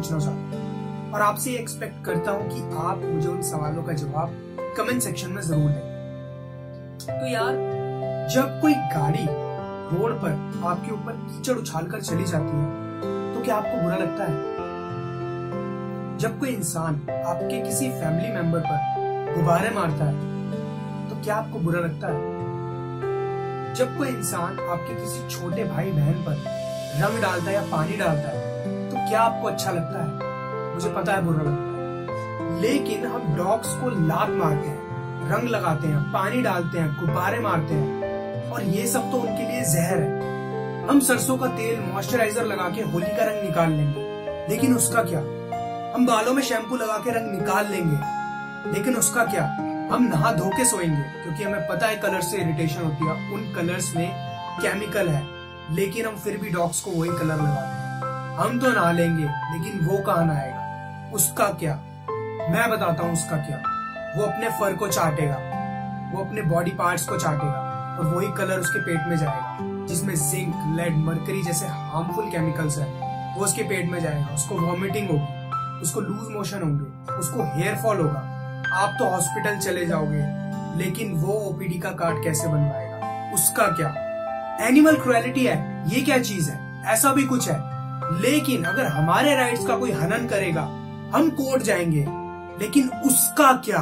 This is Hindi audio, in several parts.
पूछना चाहता हूँ और आपसे एक्सपेक्ट करता हूँ कि आप मुझे उन सवालों का जवाब कमेंट सेक्शन में जरूर दें। तो यार, जब कोई गाड़ी रोड पर आपके ऊपर कीचड़ उछालकर चली जाती है तो क्या आपको बुरा लगता है? जब कोई इंसान आपके किसी फैमिली मेंबर पर गुब्बारे मारता है तो क्या आपको बुरा लगता है? जब कोई इंसान आपके किसी छोटे भाई बहन पर रंग डालता है या पानी डालता है तो क्या आपको अच्छा लगता है? मुझे पता है बुरा लगता है, लेकिन हम डॉग्स को लात मारते हैं, रंग लगाते हैं, पानी डालते हैं, गुब्बारे मारते हैं और ये सब तो उनके लिए जहर है। हम सरसों का तेल, मॉइस्चराइजर लगा के होली का रंग निकाल लेंगे, लेकिन उसका क्या? हम बालों में शैम्पू लगा के रंग निकाल लेंगे, लेकिन उसका क्या? हम नहा धो के सोएंगे क्योंकि हमें पता है कलर से इरिटेशन होती है, उन कलर्स में केमिकल है, लेकिन हम फिर भी डॉग्स को वही कलर लगाते हैं। हम तो नहा लेंगे, लेकिन वो कहाँ नहाएगा? उसका क्या? मैं बताता हूँ उसका क्या। वो अपने फर को चाटेगा, वो अपने बॉडी पार्ट्स को चाटेगा और वही कलर उसके पेट में जाएगा जिसमें जिंक, लेड, मरकरी जैसे हार्मफुल केमिकल्स है। वो उसके पेट में जाएगा, उसको वॉमिटिंग होगी, उसको लूज मोशन होंगे, उसको हेयर फॉल होगा, आप तो हॉस्पिटल चले जाओगे, लेकिन वो ओपीडी का कार्ड कैसे बनवाएगा? उसका क्या? एनिमल क्रुएलिटी एक्ट ये क्या चीज है? ऐसा भी कुछ है, लेकिन अगर हमारे राइट्स का कोई हनन करेगा हम कोर्ट जाएंगे, लेकिन उसका क्या?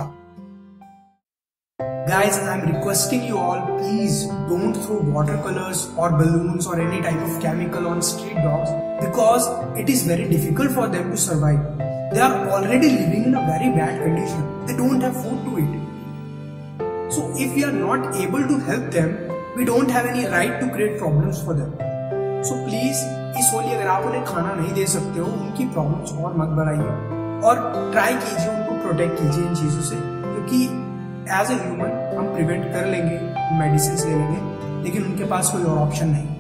Guys, I'm requesting you all, please don't throw watercolors or balloons or any type of chemical on street dogs because it is very difficult for them to survive. They are already living in a very bad condition. They don't have food to eat. So if we are not able to help them, we don't have any right to create problems for them. So please, इस होली अगर आप उन्हें खाना नहीं दे सकते हो, उनकी प्रॉब्लम्स और मत बढ़ाइए और ट्राई कीजिए, उनको प्रोटेक्ट कीजिए इन चीजों से, क्योंकि एज ए ह्यूमन हम प्रिवेंट कर लेंगे, मेडिसिन ले लेंगे, लेकिन उनके पास कोई और ऑप्शन नहीं।